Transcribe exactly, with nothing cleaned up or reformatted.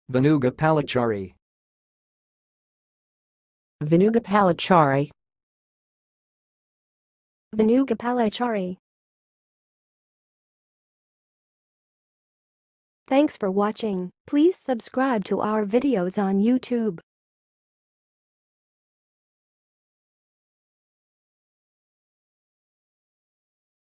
venugopalachari, venugopalachari, venugopalachari. Thanks for watching. Please subscribe to our videos on YouTube.